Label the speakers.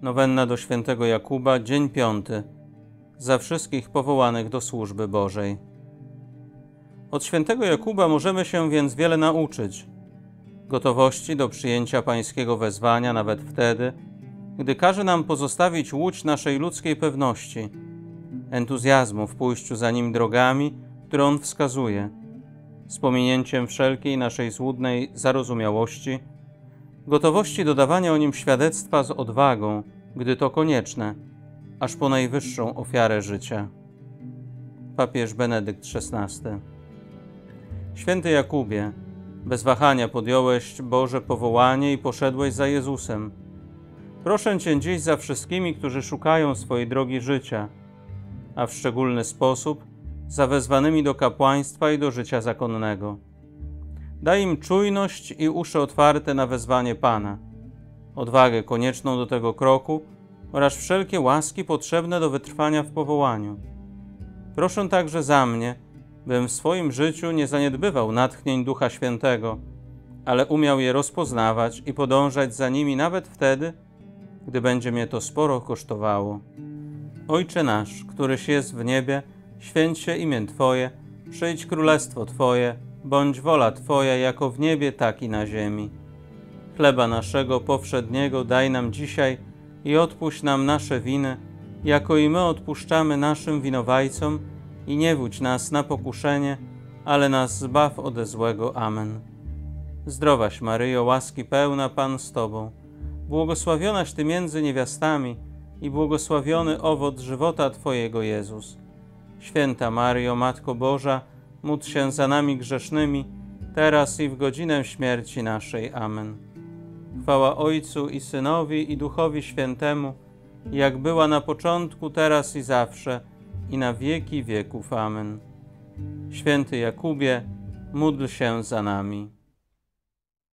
Speaker 1: Nowenna do świętego Jakuba, dzień 5. Za wszystkich powołanych do służby Bożej. Od świętego Jakuba możemy się więc wiele nauczyć. Gotowości do przyjęcia pańskiego wezwania nawet wtedy, gdy każe nam pozostawić łódź naszej ludzkiej pewności, entuzjazmu w pójściu za nim drogami, które on wskazuje, z pominięciem wszelkiej naszej złudnej zarozumiałości, gotowości do dawania o nim świadectwa z odwagą, gdy to konieczne, aż po najwyższą ofiarę życia. Papież Benedykt XVI. Święty Jakubie, bez wahania podjąłeś Boże powołanie i poszedłeś za Jezusem. Proszę Cię dziś za wszystkimi, którzy szukają swojej drogi życia, a w szczególny sposób za wezwanymi do kapłaństwa i do życia zakonnego. Daj im czujność i uszy otwarte na wezwanie Pana, odwagę konieczną do tego kroku oraz wszelkie łaski potrzebne do wytrwania w powołaniu. Proszę także za mnie, bym w swoim życiu nie zaniedbywał natchnień Ducha Świętego, ale umiał je rozpoznawać i podążać za nimi nawet wtedy, gdy będzie mnie to sporo kosztowało. Ojcze nasz, któryś jest w niebie, święć się imię Twoje, przyjdź królestwo Twoje, bądź wola Twoja jako w niebie, tak i na ziemi. Chleba naszego powszedniego daj nam dzisiaj i odpuść nam nasze winy, jako i my odpuszczamy naszym winowajcom, i nie wódź nas na pokuszenie, ale nas zbaw ode złego. Amen. Zdrowaś Maryjo, łaski pełna, Pan z Tobą, błogosławionaś Ty między niewiastami i błogosławiony owoc żywota Twojego, Jezus. Święta Maryjo, Matko Boża, módl się za nami grzesznymi, teraz i w godzinę śmierci naszej. Amen. Chwała Ojcu i Synowi, i Duchowi Świętemu, jak była na początku, teraz i zawsze, i na wieki wieków. Amen. Święty Jakubie, módl się za nami.